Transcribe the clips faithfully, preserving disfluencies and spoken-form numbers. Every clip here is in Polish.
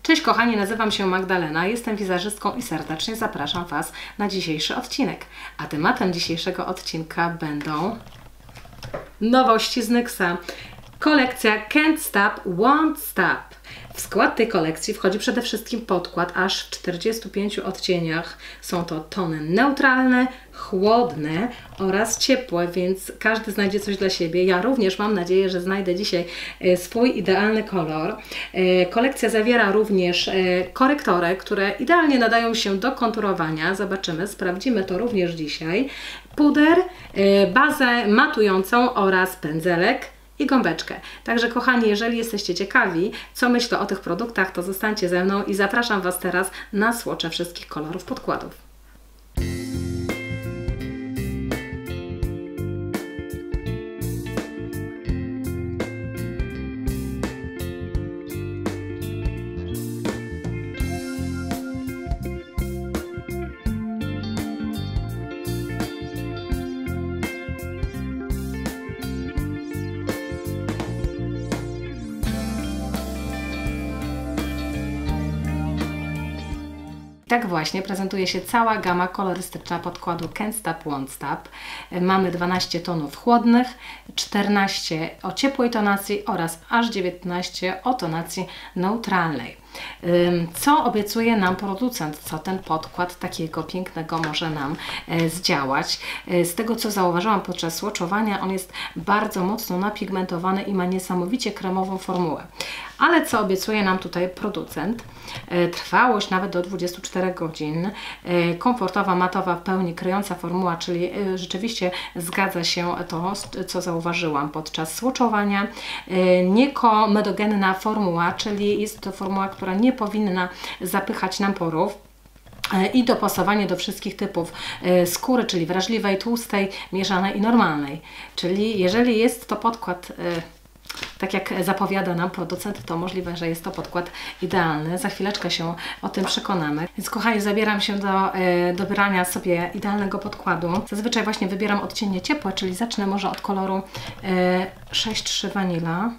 Cześć kochani, nazywam się Magdalena, jestem wizerzystką i serdecznie zapraszam Was na dzisiejszy odcinek. A tematem dzisiejszego odcinka będą nowości z Nyxa. Kolekcja Can't Stop, Won't Stop. W skład tej kolekcji wchodzi przede wszystkim podkład aż w czterdziestu pięciu odcieniach. Są to tony neutralne, chłodne oraz ciepłe, więc każdy znajdzie coś dla siebie. Ja również mam nadzieję, że znajdę dzisiaj swój idealny kolor. Kolekcja zawiera również korektory, które idealnie nadają się do konturowania. Zobaczymy, sprawdzimy to również dzisiaj. Puder, bazę matującą oraz pędzelek i gąbeczkę. Także kochani, jeżeli jesteście ciekawi, co myślę o tych produktach, to zostańcie ze mną i zapraszam Was teraz na słocze wszystkich kolorów podkładów. Tak właśnie prezentuje się cała gama kolorystyczna podkładu Can't Stop, Won't Stop. Mamy dwanaście tonów chłodnych, czternaście o ciepłej tonacji oraz aż dziewiętnaście o tonacji neutralnej. Co obiecuje nam producent, co ten podkład takiego pięknego może nam zdziałać? Z tego, co zauważyłam podczas swatchowania, on jest bardzo mocno napigmentowany i ma niesamowicie kremową formułę. Ale co obiecuje nam tutaj producent? Trwałość nawet do dwudziestu czterech godzin, komfortowa, matowa, w pełni kryjąca formuła, czyli rzeczywiście zgadza się to, co zauważyłam podczas swatchowania. Niekomedogenna formuła, czyli jest to formuła, która nie powinna zapychać nam porów i dopasowanie do wszystkich typów skóry, czyli wrażliwej, tłustej, mieszanej i normalnej. Czyli jeżeli jest to podkład tak jak zapowiada nam producent, to możliwe, że jest to podkład idealny. Za chwileczkę się o tym przekonamy. Więc kochani, zabieram się do e, dobrania sobie idealnego podkładu. Zazwyczaj właśnie wybieram odcienie ciepłe, czyli zacznę może od koloru e, sześć trzy Vanilla.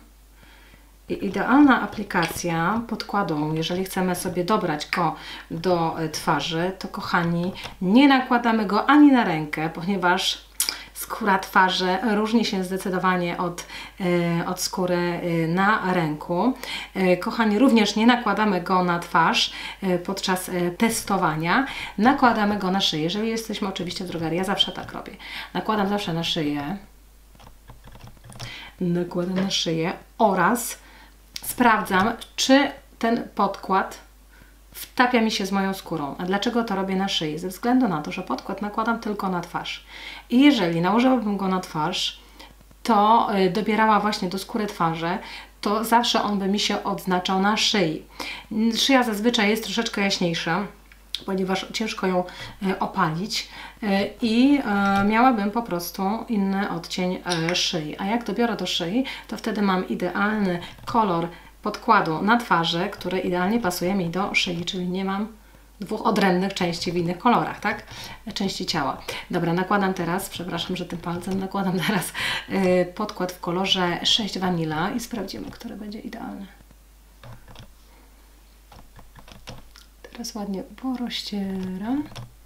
I idealna aplikacja podkładu, jeżeli chcemy sobie dobrać go do twarzy, to kochani, nie nakładamy go ani na rękę, ponieważ skóra twarzy różni się zdecydowanie od, e, od skóry na ręku. E, kochani, również nie nakładamy go na twarz e, podczas e, testowania. Nakładamy go na szyję. Jeżeli jesteśmy oczywiście w drogerii, ja zawsze tak robię. Nakładam zawsze na szyję. Nakładam na szyję oraz sprawdzam, czy ten podkład wtapia mi się z moją skórą. A dlaczego to robię na szyi? Ze względu na to, że podkład nakładam tylko na twarz. I jeżeli nałożyłabym go na twarz, to dobierała właśnie do skóry twarzy, to zawsze on by mi się odznaczał na szyi. Szyja zazwyczaj jest troszeczkę jaśniejsza, ponieważ ciężko ją opalić i miałabym po prostu inny odcień szyi. A jak dobiorę do szyi, to wtedy mam idealny kolor podkładu na twarzy, który idealnie pasuje mi do szyi, czyli nie mam dwóch odrębnych części w innych kolorach, tak? Części ciała. Dobra, nakładam teraz, przepraszam, że tym palcem nakładam teraz yy, podkład w kolorze sześć Vanilla i sprawdzimy, który będzie idealny. Teraz ładnie porozcieram.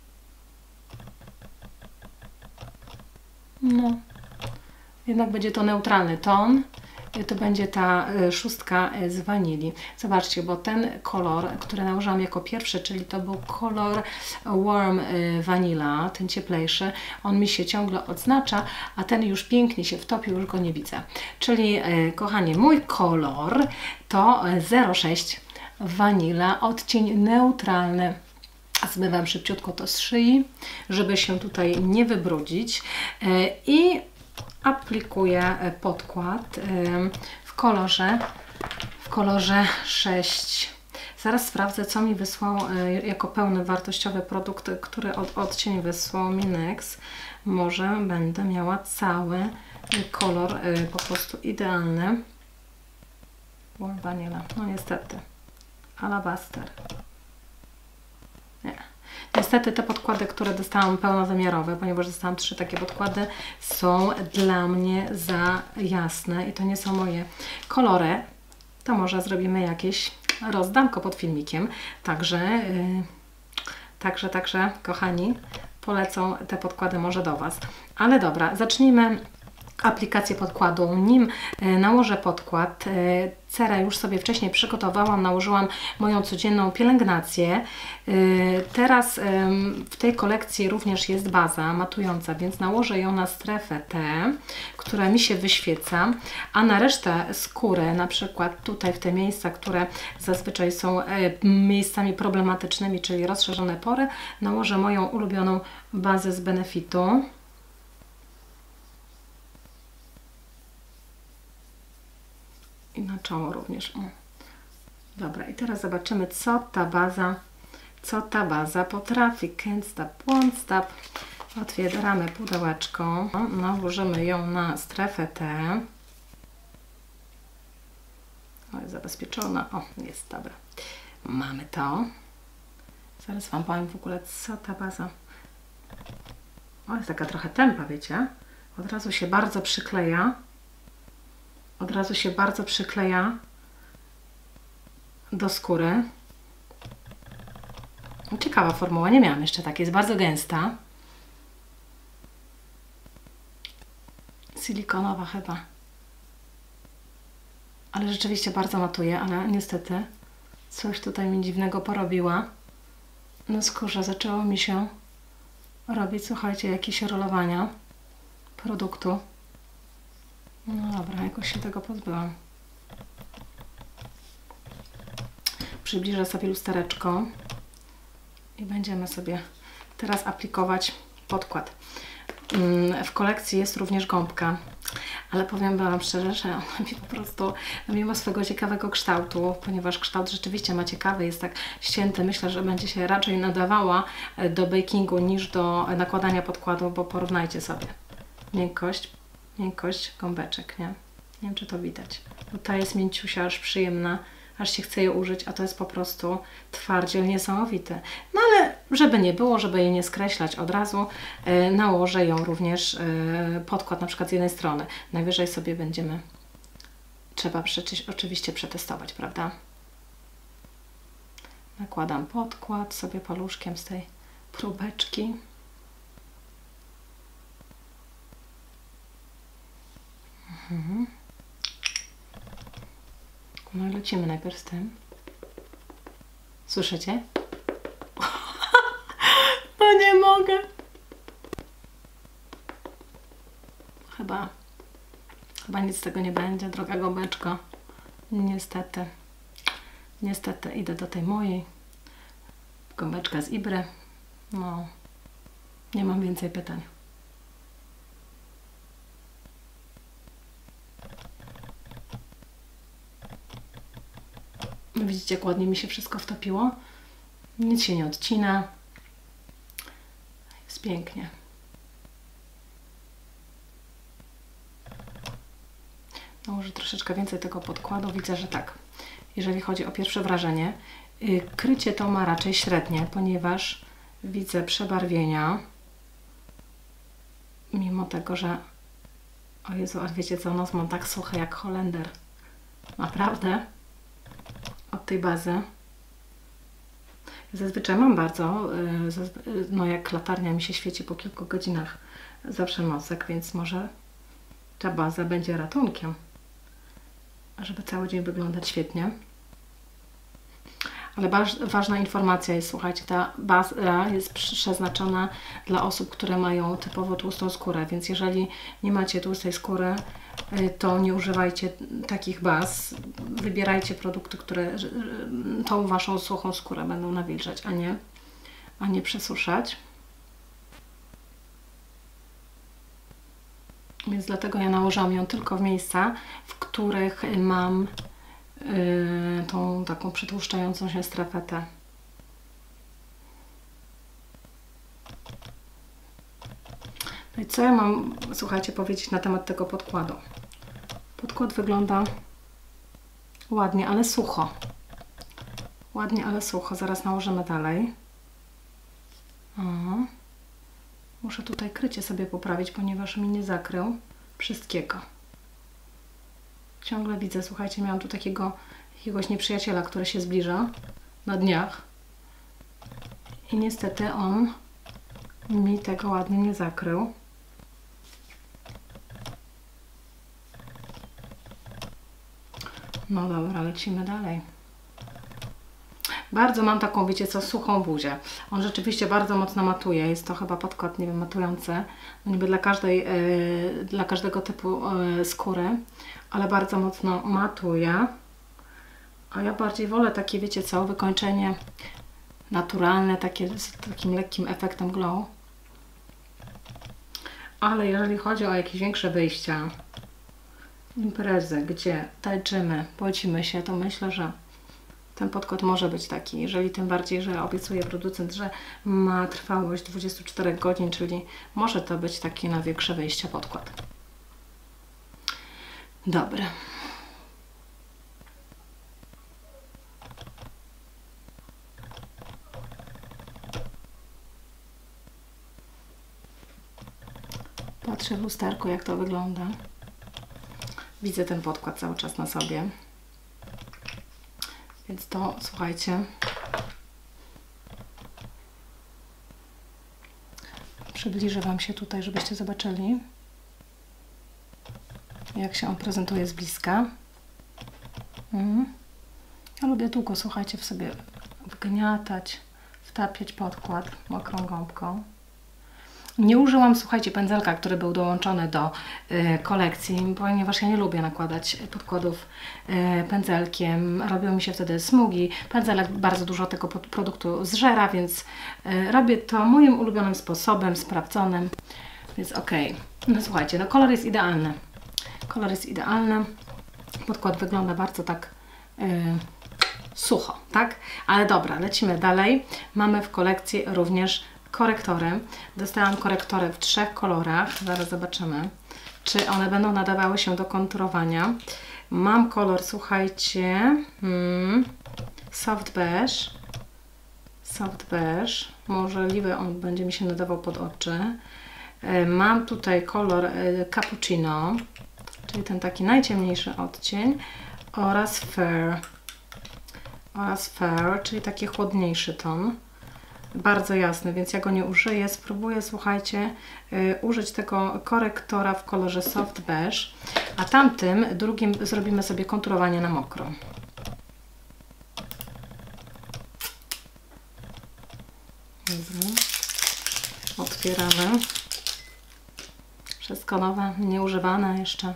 No, jednak będzie to neutralny ton. To będzie ta szóstka z wanilii. Zobaczcie, bo ten kolor, który nałożyłam jako pierwszy, czyli to był kolor Warm Vanilla, ten cieplejszy, on mi się ciągle odznacza, a ten już pięknie się wtopił, już go nie widzę. Czyli, kochani, mój kolor to zero sześć Vanilla, odcień neutralny. Zmywam szybciutko to z szyi, żeby się tutaj nie wybrudzić i aplikuję podkład w kolorze, w kolorze sześć. Zaraz sprawdzę, co mi wysłał jako pełny wartościowy produkt, który od, odcień wysłał mi Nyx. Może będę miała cały kolor po prostu idealny. Warm Vanilla. No niestety. Alabaster. Nie. Niestety te podkłady, które dostałam pełnowymiarowe, ponieważ dostałam trzy takie podkłady, są dla mnie za jasne i to nie są moje kolory. To może zrobimy jakieś rozdam go pod filmikiem. Także, yy, także, także, kochani, polecą te podkłady może do Was. Ale dobra, zacznijmy aplikację podkładu. Nim nałożę podkład, cerę już sobie wcześniej przygotowałam, nałożyłam moją codzienną pielęgnację. Teraz w tej kolekcji również jest baza matująca, więc nałożę ją na strefę T, która mi się wyświeca, a na resztę skóry, na przykład tutaj w te miejsca, które zazwyczaj są miejscami problematycznymi, czyli rozszerzone pory, nałożę moją ulubioną bazę z Benefitu. I na czoło również. O. Dobra, i teraz zobaczymy, co ta baza, co ta baza potrafi. Can't stop, won't stop. Otwieramy pudełeczko, nałożymy ją na strefę T. O, jest zabezpieczona. O, jest, dobra. Mamy to. Zaraz Wam powiem w ogóle, co ta baza. O, jest taka trochę tępa, wiecie? Od razu się bardzo przykleja. Od razu się bardzo przykleja do skóry. Ciekawa formuła, nie miałam jeszcze takiej, jest bardzo gęsta. Silikonowa chyba. Ale rzeczywiście bardzo matuje, ale niestety coś tutaj mi dziwnego porobiła. Na skórze zaczęło mi się robić, słuchajcie, jakieś rolowania produktu. No dobra, jakoś się tego pozbyłam. Przybliżę sobie lustereczko i będziemy sobie teraz aplikować podkład. W kolekcji jest również gąbka, ale powiem Wam szczerze, że ona mi po prostu, mimo swego ciekawego kształtu, ponieważ kształt rzeczywiście ma ciekawy, jest tak ścięty, myślę, że będzie się raczej nadawała do bakingu niż do nakładania podkładu, bo porównajcie sobie miękkość. Miękkość gąbeczek, nie? Nie wiem, czy to widać. Bo ta jest mięciusia, aż przyjemna, aż się chce jej użyć, a to jest po prostu twardziel niesamowity. No ale żeby nie było, żeby jej nie skreślać od razu, yy, nałożę ją również yy, podkład na przykład z jednej strony. Najwyżej sobie będziemy, trzeba przecież oczywiście przetestować, prawda? Nakładam podkład sobie paluszkiem z tej próbeczki. Mhm. No i lecimy najpierw z tym. Słyszycie? No nie mogę. Chyba, chyba nic z tego nie będzie, droga gąbeczko. Niestety. Niestety idę do tej mojej. Gąbeczka z Ibry. No, nie mam więcej pytań. Widzicie, jak ładnie mi się wszystko wtopiło? Nic się nie odcina. Jest pięknie. Nałożę troszeczkę więcej tego podkładu. Widzę, że tak. Jeżeli chodzi o pierwsze wrażenie, krycie to ma raczej średnie, ponieważ widzę przebarwienia. Mimo tego, że... O Jezu, a wiecie co? Nos mam tak suchy jak Holender. Naprawdę. Od tej bazy. Zazwyczaj mam bardzo, no jak latarnia mi się świeci po kilku godzinach, zawsze nosek, więc może ta baza będzie ratunkiem, żeby cały dzień wyglądać świetnie. Ale ważna informacja jest, słuchajcie, ta baza jest przeznaczona dla osób, które mają typowo tłustą skórę, więc jeżeli nie macie tłustej skóry, to nie używajcie takich baz. Wybierajcie produkty, które tą Waszą suchą skórę będą nawilżać, a nie, a nie przesuszać. Więc dlatego ja nałożyłam ją tylko w miejsca, w których mam Yy, tą taką przetłuszczającą się strefę T. No i co ja mam, słuchajcie, powiedzieć na temat tego podkładu? Podkład wygląda ładnie, ale sucho. Ładnie, ale sucho. Zaraz nałożymy dalej. O. Muszę tutaj krycie sobie poprawić, ponieważ mi nie zakrył wszystkiego. Ciągle widzę, słuchajcie, miałam tu takiego jakiegoś nieprzyjaciela, który się zbliża na dniach. I niestety on mi tego ładnie nie zakrył. No dobra, lecimy dalej. Bardzo mam taką, wiecie co, suchą buzię. On rzeczywiście bardzo mocno matuje. Jest to chyba podkład, nie wiem, matujący. No niby dla każdej, yy, dla każdego typu yy, skóry, ale bardzo mocno matuje. A ja bardziej wolę takie, wiecie co, wykończenie naturalne, takie z takim lekkim efektem glow. Ale jeżeli chodzi o jakieś większe wyjścia, imprezy, gdzie tańczymy, błocimy się, to myślę, że ten podkład może być taki, jeżeli tym bardziej, że obiecuje producent, że ma trwałość dwadzieścia cztery godzin, czyli może to być taki na większe wyjścia podkład. Dobry. Patrzę w lusterku, jak to wygląda. Widzę ten podkład cały czas na sobie. Więc to, słuchajcie, przybliżę Wam się tutaj, żebyście zobaczyli, jak się on prezentuje z bliska. Mm. Ja lubię długo, słuchajcie, w sobie wgniatać, wtapiać podkład mokrą gąbką. Nie użyłam, słuchajcie, pędzelka, który był dołączony do y, kolekcji, ponieważ ja nie lubię nakładać podkładów y, pędzelkiem. Robią mi się wtedy smugi. Pędzelek bardzo dużo tego produktu zżera, więc y, robię to moim ulubionym sposobem, sprawdzonym. Więc okej. Okay. No słuchajcie, no kolor jest idealny. Kolor jest idealny. Podkład wygląda bardzo tak y, sucho, tak? Ale dobra, lecimy dalej. Mamy w kolekcji również korektory. Dostałam korektory w trzech kolorach. Zaraz zobaczymy, czy one będą nadawały się do konturowania. Mam kolor, słuchajcie, hmm, soft beige. Soft beige. Możliwe on będzie mi się nadawał pod oczy. Mam tutaj kolor cappuccino, czyli ten taki najciemniejszy odcień, oraz fair. Oraz fair, czyli taki chłodniejszy ton. Bardzo jasny, więc ja go nie użyję. Spróbuję, słuchajcie, yy, użyć tego korektora w kolorze soft beige, a tamtym drugim zrobimy sobie konturowanie na mokro. Dobra. Otwieramy. Wszystko nowe, nieużywane jeszcze.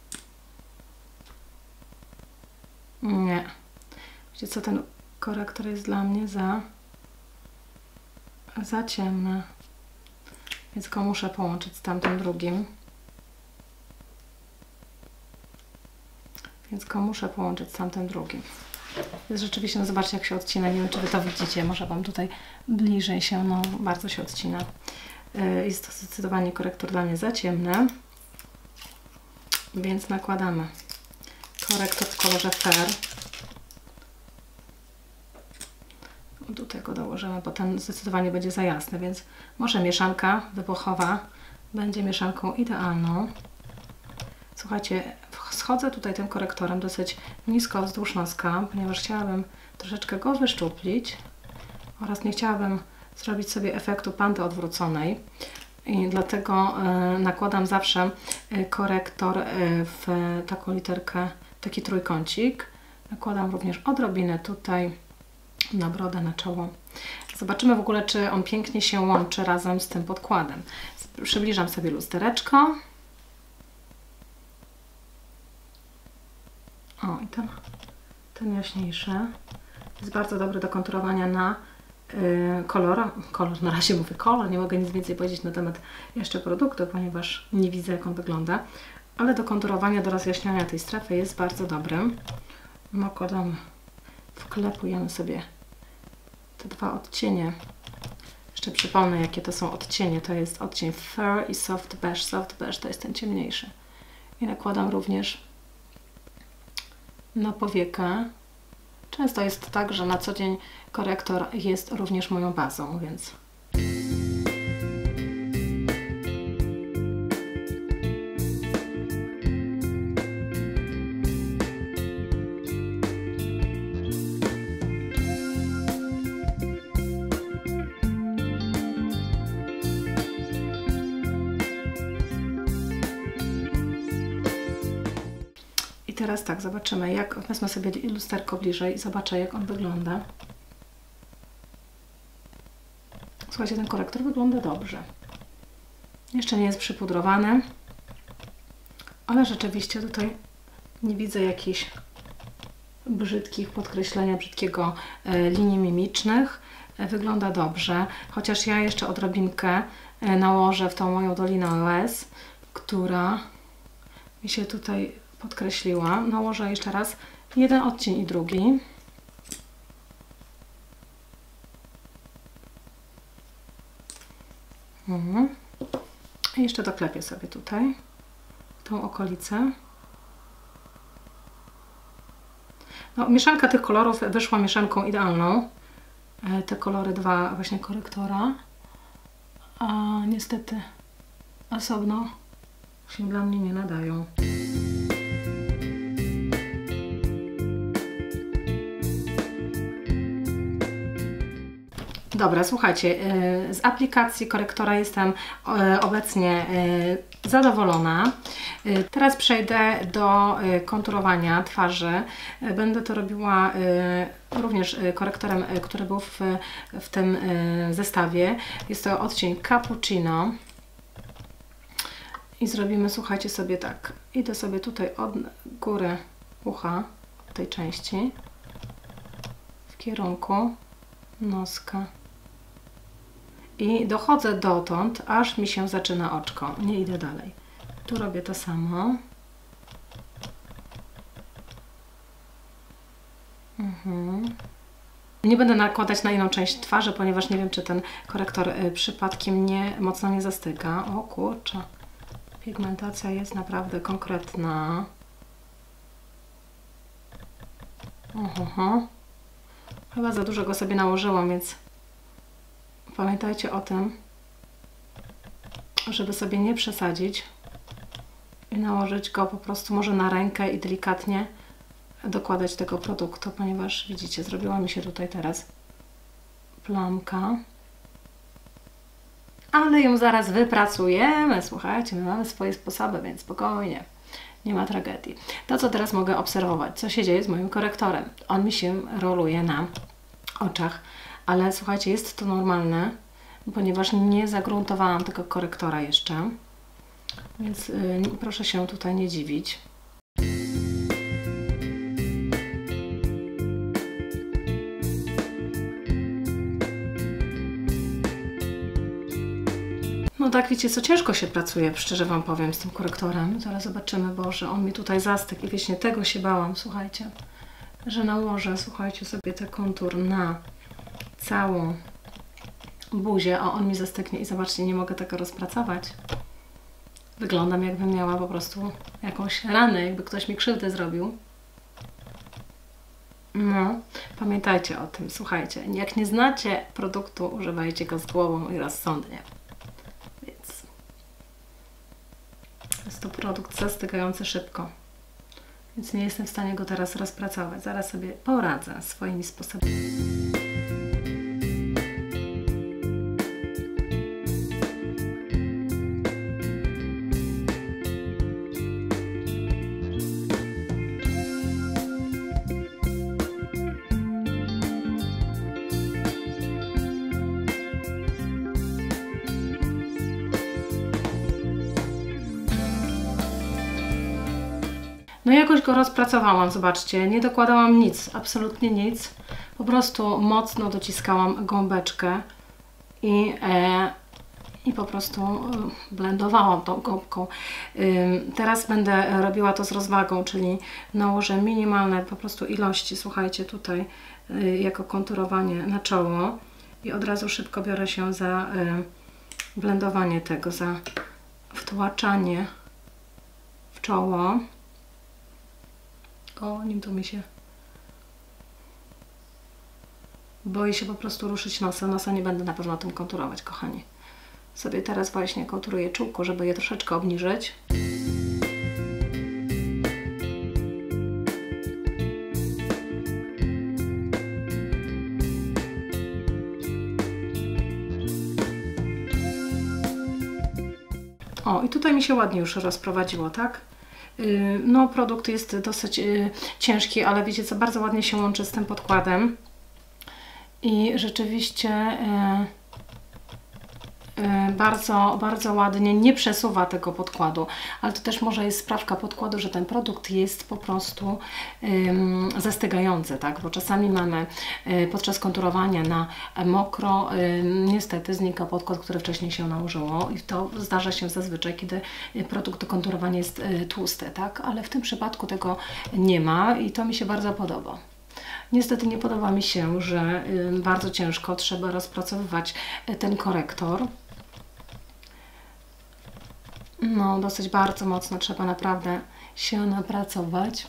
Nie. Wiecie co, ten korektor jest dla mnie za... za ciemne, więc go muszę połączyć z tamtym drugim. Więc go muszę połączyć z tamtym drugim. Jest rzeczywiście, no zobaczcie, jak się odcina. Nie wiem, czy Wy to widzicie. Może Wam tutaj bliżej się, no bardzo się odcina. Jest to zdecydowanie korektor dla mnie za ciemny. Więc nakładamy korektor w kolorze fair. Do tego dołożymy, bo ten zdecydowanie będzie za jasny, więc może mieszanka wybuchowa będzie mieszanką idealną. Słuchajcie, schodzę tutaj tym korektorem dosyć nisko wzdłuż noska, ponieważ chciałabym troszeczkę go wyszczuplić oraz nie chciałabym zrobić sobie efektu pandy odwróconej i dlatego y, nakładam zawsze y, korektor y, w taką literkę, taki trójkącik. Nakładam również odrobinę tutaj na brodę, na czoło. Zobaczymy w ogóle, czy on pięknie się łączy razem z tym podkładem. Przybliżam sobie lustereczko. O, i ten, ten jaśniejszy jest bardzo dobry do konturowania na yy, kolor. Kolor, na razie mówię kolor, nie mogę nic więcej powiedzieć na temat jeszcze produktu, ponieważ nie widzę, jak on wygląda. Ale do konturowania, do rozjaśniania tej strefy jest bardzo dobry. Nakładamy, wklepujemy sobie te dwa odcienie. Jeszcze przypomnę, jakie to są odcienie. To jest odcień fair i soft beige. Soft beige to jest ten ciemniejszy. I nakładam również na powiekę. Często jest tak, że na co dzień korektor jest również moją bazą, więc teraz tak, zobaczymy, jak wezmę sobie lusterko bliżej i zobaczę, jak on wygląda. Słuchajcie, ten korektor wygląda dobrze. Jeszcze nie jest przypudrowany, ale rzeczywiście tutaj nie widzę jakichś brzydkich podkreślenia, brzydkiego e, linii mimicznych. E, wygląda dobrze, chociaż ja jeszcze odrobinkę e, nałożę w tą moją dolinę łez, która mi się tutaj podkreśliła. Nałożę jeszcze raz jeden odcień i drugi. Mhm. I jeszcze doklepię sobie tutaj tą okolicę. No, mieszanka tych kolorów wyszła mieszanką idealną. Te kolory dwa właśnie korektora. A niestety osobno się dla mnie nie nadają. Dobra, słuchajcie, z aplikacji korektora jestem obecnie zadowolona. Teraz przejdę do konturowania twarzy. Będę to robiła również korektorem, który był w, w tym zestawie. Jest to odcień Cappuccino. I zrobimy, słuchajcie, sobie tak. Idę sobie tutaj od góry ucha, od tej części, w kierunku noska. I dochodzę dotąd, aż mi się zaczyna oczko. Nie idę dalej. Tu robię to samo. Mhm. Nie będę nakładać na inną część twarzy, ponieważ nie wiem, czy ten korektor y, przypadkiem nie mocno nie zastyga. O kurczę. Pigmentacja jest naprawdę konkretna. Oho. Chyba za dużo go sobie nałożyłam, więc pamiętajcie o tym, żeby sobie nie przesadzić i nałożyć go po prostu może na rękę i delikatnie dokładać tego produktu, ponieważ widzicie, zrobiła mi się tutaj teraz plamka. Ale ją zaraz wypracujemy. Słuchajcie, my mamy swoje sposoby, więc spokojnie. Nie ma tragedii. To, co teraz mogę obserwować, co się dzieje z moim korektorem. On mi się roluje na oczach, ale słuchajcie, jest to normalne, ponieważ nie zagruntowałam tego korektora jeszcze, więc yy, proszę się tutaj nie dziwić. No tak, wiecie co, ciężko się pracuje, szczerze Wam powiem, z tym korektorem. Zaraz zobaczymy, Boże, on mi tutaj zastygł i właśnie tego się bałam, słuchajcie, że nałożę, słuchajcie, sobie ten kontur na całą buzię, a on mi zastygnie i zobaczcie, nie mogę tego rozpracować. Wyglądam, jakbym miała po prostu jakąś ranę, jakby ktoś mi krzywdę zrobił. No, pamiętajcie o tym, słuchajcie, jak nie znacie produktu, używajcie go z głową i rozsądnie. Więc jest to produkt zastygający szybko, więc nie jestem w stanie go teraz rozpracować. Zaraz sobie poradzę swoimi sposobami. No jakoś go rozpracowałam, zobaczcie, nie dokładałam nic, absolutnie nic, po prostu mocno dociskałam gąbeczkę i, e, i po prostu blendowałam tą gąbką. Ym, teraz będę robiła to z rozwagą, czyli nałożę minimalne po prostu ilości, słuchajcie, tutaj y, jako konturowanie na czoło i od razu szybko biorę się za y, blendowanie tego, za wtłaczanie w czoło. O, nim tu mi się... Boję się po prostu ruszyć nosa. Nosa nie będę na pewno tym konturować, kochani. Sobie teraz właśnie konturuję czółko, żeby je troszeczkę obniżyć. O, i tutaj mi się ładnie już rozprowadziło, tak? No, produkt jest dosyć ciężki, ale wiecie co, bardzo ładnie się łączy z tym podkładem i rzeczywiście bardzo, bardzo ładnie nie przesuwa tego podkładu, ale to też może jest sprawka podkładu, że ten produkt jest po prostu um, zastygający, tak? Bo czasami mamy y, podczas konturowania na mokro, y, niestety znika podkład, który wcześniej się nałożyło i to zdarza się zazwyczaj, kiedy produkt do konturowania jest y, tłusty, tak? Ale w tym przypadku tego nie ma i to mi się bardzo podoba. Niestety nie podoba mi się, że y, bardzo ciężko trzeba rozpracowywać y, ten korektor. No, dosyć bardzo mocno trzeba naprawdę się napracować,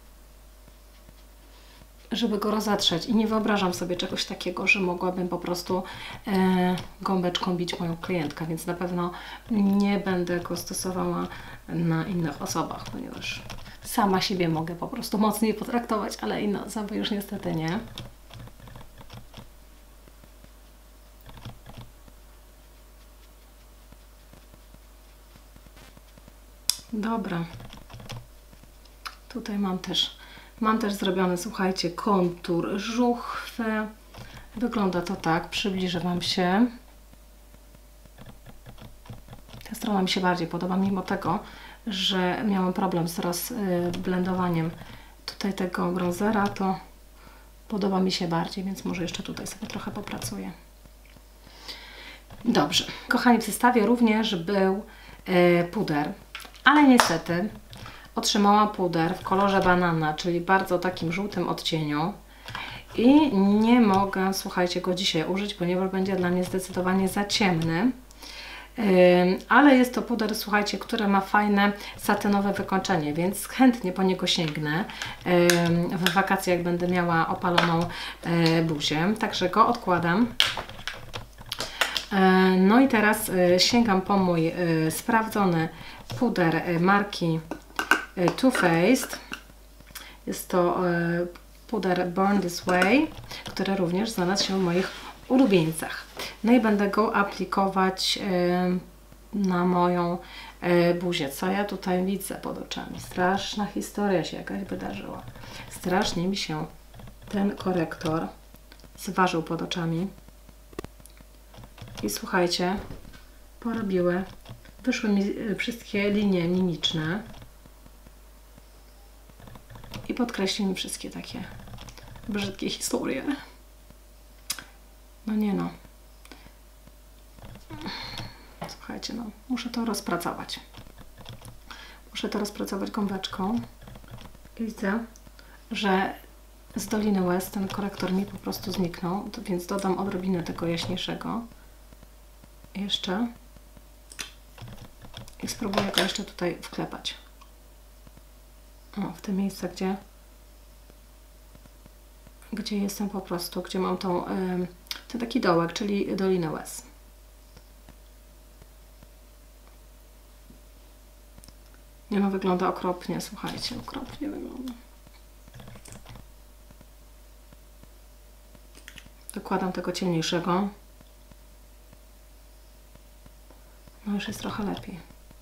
żeby go rozetrzeć. I nie wyobrażam sobie czegoś takiego, że mogłabym po prostu e, gąbeczką bić moją klientkę, więc na pewno nie będę go stosowała na innych osobach, ponieważ sama siebie mogę po prostu mocniej potraktować, ale inne osoby już niestety nie. Dobra. Tutaj mam też, mam też zrobiony, słuchajcie, kontur żuchwy. Wygląda to tak, przybliżę Wam się. Ta strona mi się bardziej podoba, mimo tego, że miałam problem z rozblendowaniem tutaj tego bronzera, to podoba mi się bardziej, więc może jeszcze tutaj sobie trochę popracuję. Dobrze, kochani, w zestawie również był y, puder, ale niestety otrzymałam puder w kolorze banana, czyli bardzo takim żółtym odcieniu i nie mogę, słuchajcie, go dzisiaj użyć, ponieważ będzie dla mnie zdecydowanie za ciemny. Ale jest to puder, słuchajcie, który ma fajne satynowe wykończenie, więc chętnie po niego sięgnę w wakacje, jak będę miała opaloną buzię, także go odkładam. No i teraz sięgam po mój sprawdzony puder marki Too Faced. Jest to puder Born This Way, który również znalazł się w moich ulubieńcach. No i będę go aplikować na moją buzię. Co ja tutaj widzę pod oczami? Straszna historia się jakaś wydarzyła. Strasznie mi się ten korektor zważył pod oczami. I słuchajcie, porobiły, wyszły mi wszystkie linie mimiczne i podkreśliły mi wszystkie takie brzydkie historie. No nie no. Słuchajcie, no, muszę to rozpracować. Muszę to rozpracować gąbeczką. I widzę, że z Doliny West ten korektor mi po prostu zniknął, więc dodam odrobinę tego jaśniejszego. Jeszcze. I spróbuję go jeszcze tutaj wklepać. O, w te miejsca, gdzie gdzie jestem po prostu, gdzie mam tą, yy, ten taki dołek, czyli Dolinę Łez. Nie no, wygląda okropnie, słuchajcie, okropnie wygląda. Dokładam tego ciemniejszego. No już jest trochę lepiej.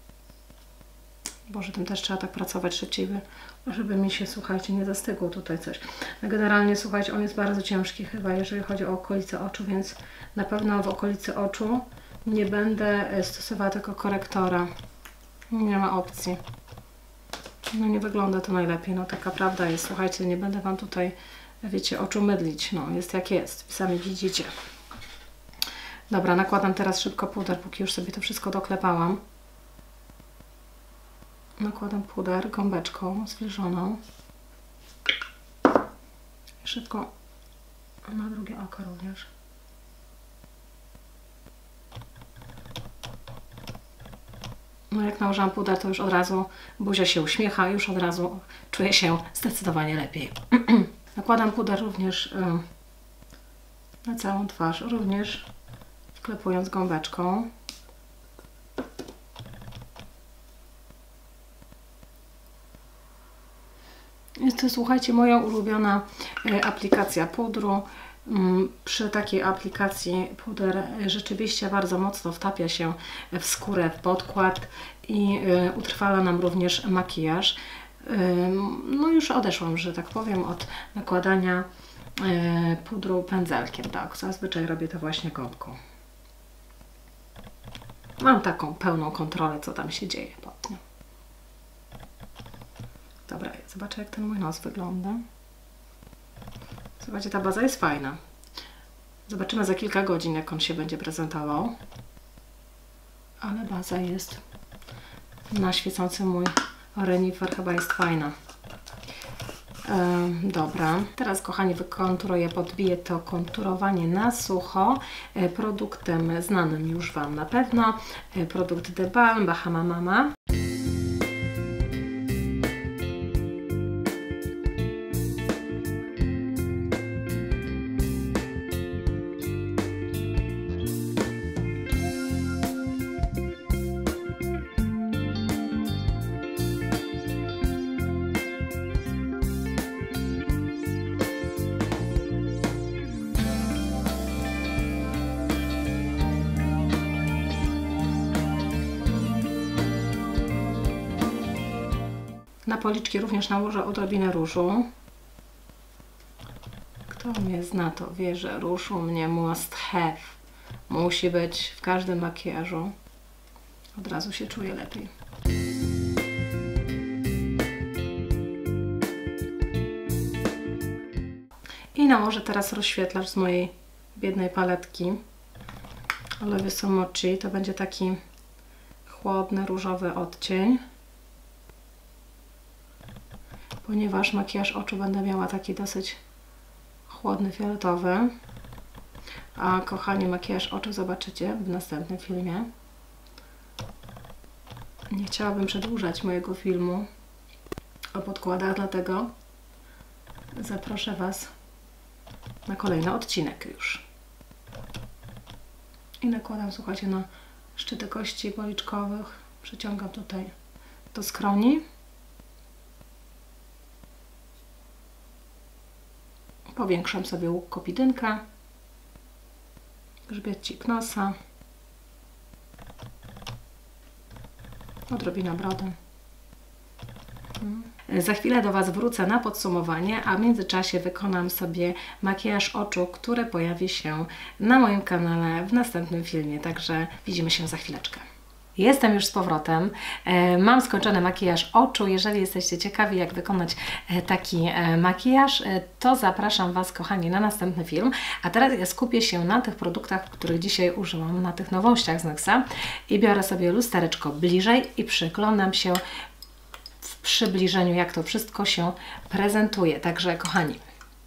Boże, tym też trzeba tak pracować szybciej, żeby mi się, słuchajcie, nie zastygło tutaj coś. Generalnie, słuchajcie, on jest bardzo ciężki chyba, jeżeli chodzi o okolice oczu, więc na pewno w okolicy oczu nie będę stosowała tego korektora. Nie ma opcji. No nie wygląda to najlepiej, no taka prawda jest. Słuchajcie, nie będę Wam tutaj, wiecie, oczu mydlić. No, jest jak jest. Sami widzicie. Dobra, nakładam teraz szybko puder, póki już sobie to wszystko doklepałam. Nakładam puder gąbeczką zwilżoną. I szybko na drugie oko również. No jak nałożyłam puder, to już od razu buzia się uśmiecha, już od razu czuję się zdecydowanie lepiej. Nakładam puder również na całą twarz, również wklepując gąbeczką. Jest to, słuchajcie, moja ulubiona aplikacja pudru. Przy takiej aplikacji puder rzeczywiście bardzo mocno wtapia się w skórę, w podkład i utrwala nam również makijaż. No już odeszłam, że tak powiem, od nakładania pudru pędzelkiem. Tak, zazwyczaj robię to właśnie gąbką. Mam taką pełną kontrolę, co tam się dzieje pod nią. Dobra, zobaczę, jak ten mój nos wygląda. Zobaczcie, ta baza jest fajna. Zobaczymy za kilka godzin, jak on się będzie prezentował. Ale baza jest na świecący mój renifer, chyba jest fajna. Yy, dobra, teraz kochani wykonturuję, podbiję to konturowanie na sucho yy, produktem znanym już Wam na pewno. Yy, produkt The Balm Bahama Mama. Na policzki również nałożę odrobinę różu. Kto mnie zna, to wie, że róż u mnie must have. Musi być w każdym makijażu. Od razu się czuję lepiej. I nałożę teraz rozświetlacz z mojej biednej paletki Olivia Mochi. To będzie taki chłodny, różowy odcień. Ponieważ makijaż oczu będę miała taki dosyć chłodny, fioletowy. A kochani, makijaż oczu zobaczycie w następnym filmie. Nie chciałabym przedłużać mojego filmu o podkładach, dlatego zaproszę Was na kolejny odcinek już. I nakładam, słuchajcie, na szczyty kości policzkowych. Przeciągam tutaj do skroni. Powiększam sobie łuk kopidynka, grzbiecik nosa, odrobina brody. Za chwilę do Was wrócę na podsumowanie, a w międzyczasie wykonam sobie makijaż oczu, który pojawi się na moim kanale w następnym filmie, także widzimy się za chwileczkę. Jestem już z powrotem. Mam skończony makijaż oczu. Jeżeli jesteście ciekawi, jak wykonać taki makijaż, to zapraszam Was, kochani, na następny film. A teraz ja skupię się na tych produktach, których dzisiaj użyłam, na tych nowościach z Nyxa. I biorę sobie lustereczko bliżej i przyglądam się w przybliżeniu, jak to wszystko się prezentuje. Także, kochani,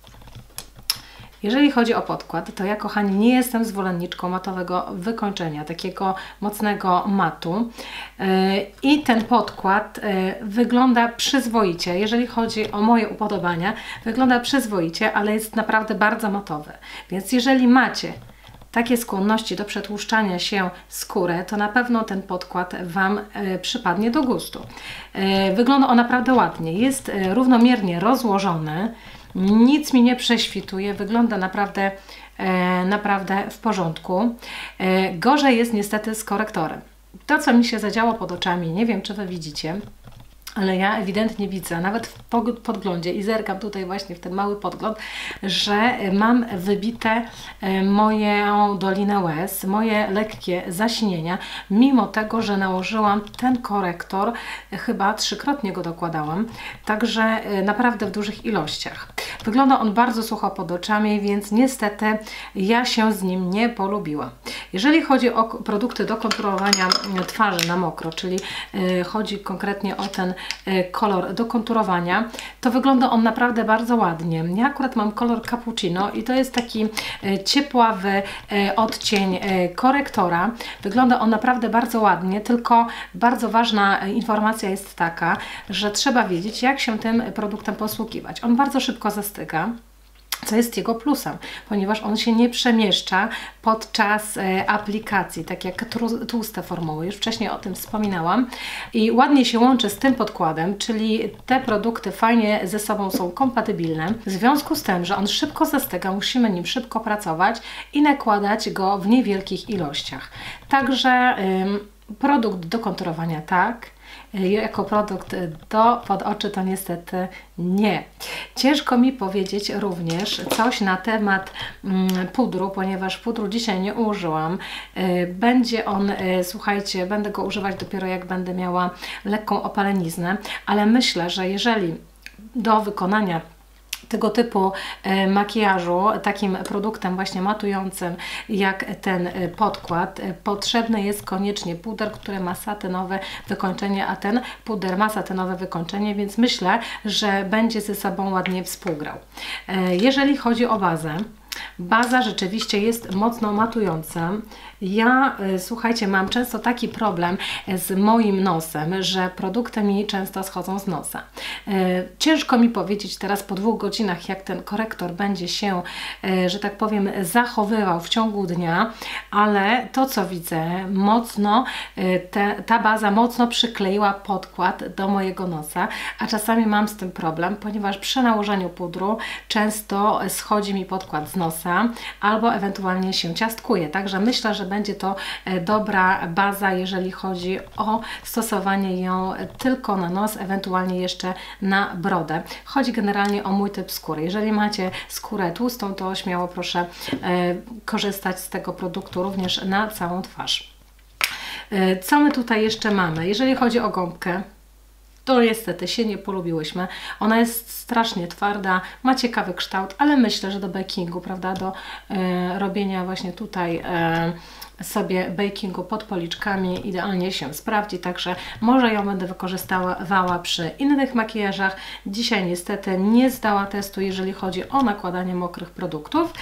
jeżeli chodzi o podkład, to ja, kochani, nie jestem zwolenniczką matowego wykończenia, takiego mocnego matu. I ten podkład wygląda przyzwoicie. Jeżeli chodzi o moje upodobania, wygląda przyzwoicie, ale jest naprawdę bardzo matowy. Więc jeżeli macie takie skłonności do przetłuszczania się skóry, to na pewno ten podkład Wam e, przypadnie do gustu. E, wygląda on naprawdę ładnie, jest e, równomiernie rozłożony, nic mi nie prześwituje, wygląda naprawdę, e, naprawdę w porządku. E, gorzej jest niestety z korektorem. To, co mi się zadziało pod oczami, nie wiem, czy Wy widzicie, ale ja ewidentnie widzę, nawet w podglądzie, i zerkam tutaj właśnie w ten mały podgląd, że mam wybite moją dolinę łez, moje lekkie zaśnienia, mimo tego, że nałożyłam ten korektor, chyba trzykrotnie go dokładałam, także naprawdę w dużych ilościach. Wygląda on bardzo sucho pod oczami, więc niestety ja się z nim nie polubiłam. Jeżeli chodzi o produkty do konturowania twarzy na mokro, czyli chodzi konkretnie o ten kolor do konturowania, to wygląda on naprawdę bardzo ładnie. Ja akurat mam kolor cappuccino i to jest taki ciepławy odcień korektora. Wygląda on naprawdę bardzo ładnie, tylko bardzo ważna informacja jest taka, że trzeba wiedzieć, jak się tym produktem posługiwać. On bardzo szybko zastyga. co jest jego plusem, ponieważ on się nie przemieszcza podczas e, aplikacji, tak jak tłuste formuły, już wcześniej o tym wspominałam, i ładnie się łączy z tym podkładem, czyli te produkty fajnie ze sobą są kompatybilne, w związku z tym, że on szybko zastyga, musimy nim szybko pracować i nakładać go w niewielkich ilościach. Także ym, produkt do konturowania tak, jako produkt do pod oczy to niestety nie. Ciężko mi powiedzieć również coś na temat mm, pudru, ponieważ pudru dzisiaj nie użyłam. Będzie on, słuchajcie, będę go używać dopiero jak będę miała lekką opaleniznę, ale myślę, że jeżeli do wykonania tego typu e, makijażu, takim produktem właśnie matującym jak ten e, podkład, e, potrzebny jest koniecznie puder, który ma satynowe wykończenie, a ten puder ma satynowe wykończenie, więc myślę, że będzie ze sobą ładnie współgrał. E, jeżeli chodzi o bazę, baza rzeczywiście jest mocno matująca. Ja, słuchajcie, mam często taki problem z moim nosem, że produkty mi często schodzą z nosa. Ciężko mi powiedzieć teraz po dwóch godzinach, jak ten korektor będzie się, że tak powiem, zachowywał w ciągu dnia, ale to, co widzę, mocno, te, ta baza mocno przykleiła podkład do mojego nosa, a czasami mam z tym problem, ponieważ przy nałożeniu pudru często schodzi mi podkład z nosa albo ewentualnie się ciastkuje. Także myślę, że będzie to dobra baza, jeżeli chodzi o stosowanie ją tylko na nos, ewentualnie jeszcze na brodę. Chodzi generalnie o mój typ skóry. Jeżeli macie skórę tłustą, to śmiało proszę e, korzystać z tego produktu również na całą twarz. E, co my tutaj jeszcze mamy? Jeżeli chodzi o gąbkę, to niestety się nie polubiłyśmy. Ona jest strasznie twarda, ma ciekawy kształt, ale myślę, że do bakingu, prawda, do e, robienia właśnie tutaj e, sobie bakingu pod policzkami idealnie się sprawdzi, także może ją będę wykorzystywała przy innych makijażach. Dzisiaj niestety nie zdała testu, jeżeli chodzi o nakładanie mokrych produktów.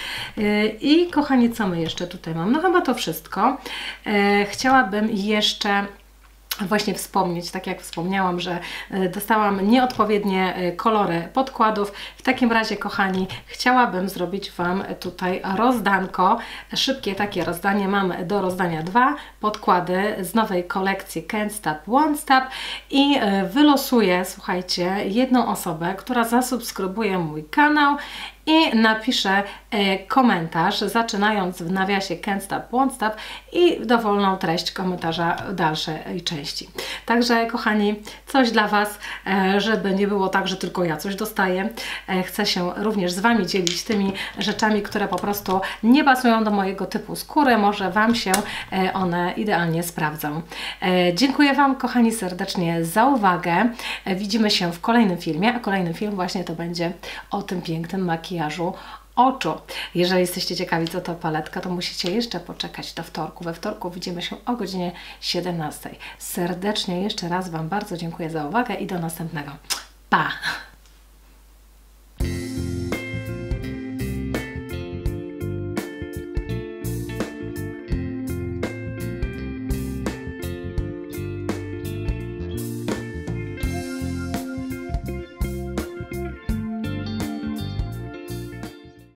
I kochani, co my jeszcze tutaj mamy? No chyba to wszystko. Chciałabym jeszcze właśnie wspomnieć, tak jak wspomniałam, że dostałam nieodpowiednie kolory podkładów. W takim razie, kochani, chciałabym zrobić Wam tutaj rozdanko, szybkie takie rozdanie. Mamy do rozdania dwa podkłady z nowej kolekcji Can't Stop, Won't Stop i wylosuję, słuchajcie, jedną osobę, która zasubskrybuje mój kanał i napiszę e, komentarz, zaczynając w nawiasie Can't Stop, Won't Stop i dowolną treść komentarza dalszej części. Także, kochani, coś dla Was, e, żeby nie było tak, że tylko ja coś dostaję. E, chcę się również z Wami dzielić tymi rzeczami, które po prostu nie pasują do mojego typu skóry. Może Wam się e, one idealnie sprawdzą. E, dziękuję Wam, kochani, serdecznie za uwagę. E, widzimy się w kolejnym filmie, a kolejny film właśnie to będzie o tym pięknym makijażu oczu. Jeżeli jesteście ciekawi, co to paletka, to musicie jeszcze poczekać do wtorku. We wtorku widzimy się o godzinie siedemnastej. Serdecznie jeszcze raz Wam bardzo dziękuję za uwagę i do następnego. Pa!